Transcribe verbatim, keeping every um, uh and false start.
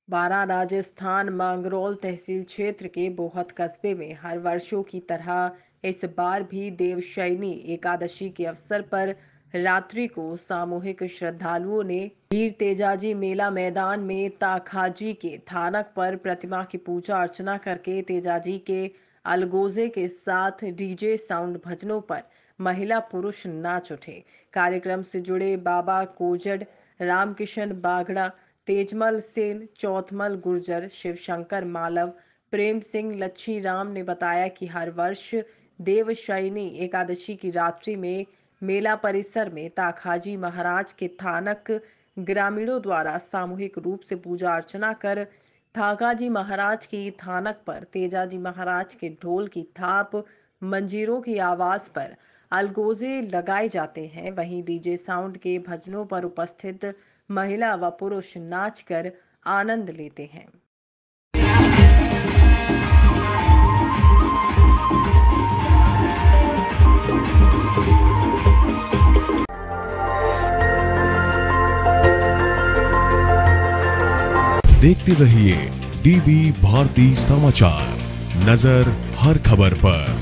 बारां राजस्थान मांगरोल तहसील क्षेत्र के बोहत कस्बे में हर वर्षों की तरह इस बार भी देवशयनी एकादशी के अवसर पर रात्रि को सामूहिक श्रद्धालुओं ने वीर तेजाजी मेला मैदान में ताखाजी के थानक पर प्रतिमा की पूजा अर्चना करके तेजाजी के अलगोजे के साथ डीजे साउंड भजनों पर महिला पुरुष नाच उठे। कार्यक्रम से जुड़े बाबा कोजड़, रामकिशन बागड़ा, तेजमल सेन, चौथमल गुर्जर, शिवशंकर मालव, प्रेम सिंह लच्छी राम ने बताया कि हर वर्ष देवशयनी एकादशी की रात्रि में मेला परिसर में ताखाजी महाराज के थानक ग्रामीणों द्वारा सामूहिक रूप से पूजा अर्चना कर थाकाजी महाराज की थानक पर तेजाजी महाराज के ढोल की थाप, मंजीरों की आवाज पर अलगोजे लगाए जाते हैं। वहीं डीजे साउंड के भजनों पर उपस्थित महिला व पुरुष नाचकर आनंद लेते हैं। देखते रहिए डीबी भारती समाचार, नजर हर खबर पर।